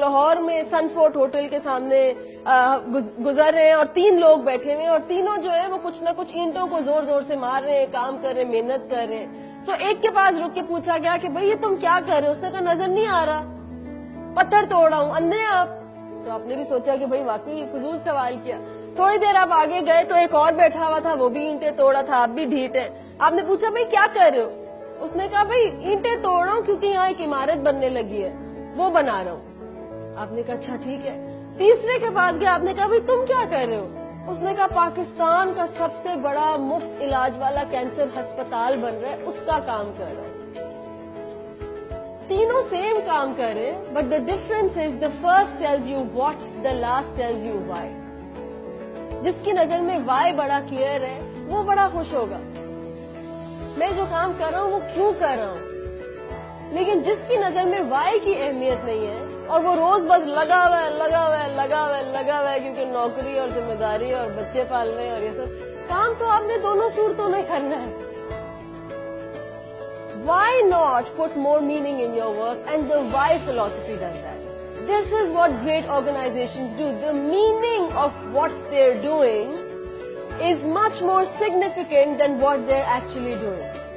لاہور میں سن fort hotel کے سامنے گزر رہے ہیں اور 3 لوگ بیٹھے ہوئے ہیں اور تینوں جو ہے وہ کچھ نہ کچھ اینٹوں کو زور زور سے مار رہے ہیں, کام کر رہے ہیں, محنت کر رہے ہیں. سو ایک کے پاس رک کے پوچھا گیا کہ بھئی یہ تم کیا کر رہے ہو؟ اس نے کہا نظر نہیں آ رہا, پتھر توڑ رہا ہوں. اندھے آپ؟ تو آپ نے بھی سوچا کہ بھئی واقعی فضول سوال کیا. تھوڑی دیر آپ آگے گئے تو ایک اور بیٹھا ہوا تھا, وہ بھی اینٹیں توڑا تھا, آپ بھی ڈھیٹ ہیں. آپ نے پوچھا بھئی کیا کر رہے ہو؟ اس نے کہا بھئی اینٹیں توڑ رہا ہوں کیونکہ یہاں ایک عمارت بننے لگی ہے, وہ بنا رہا ہوں. آپ نے کہا اچھا ٹھیک ہے. تیسرے کے پاس گیا, آپ نے کہا بھئی تم کیا کر رہے ہو؟ اس نے کہا پاکستان کا سب سے بڑا مفت علاج والا کینسر ہسپتال بن رہا ہے, اس کا کام کر رہا ہوں. تینوں سیم کام کر رہے ہیں, but the difference is the first tells you what, the last tells you why. جس کی نظر میں وائی بڑا کلیئر ہے وہ بڑا خوش ہوگا, میں جو کام کر رہا ہوں وہ کیوں کر رہا ہوں. لیکن جس کی نظر میں وائی کی اہمیت نہیں ہے اور وہ روز بس لگا ہوا ہے لگا ہوا ہے لگا ہوا ہے لگا ہوا ہے کیونکہ نوکری اور ذمہ داری اور بچے پالنے اور یہ سب کام تو آپ نے دونوں صورتوں میں کرنا ہے. Why not put more meaning in your work? And the why philosophy does that. This is what great organizations do. The meaning of what they're doing is much more significant than what they're actually doing.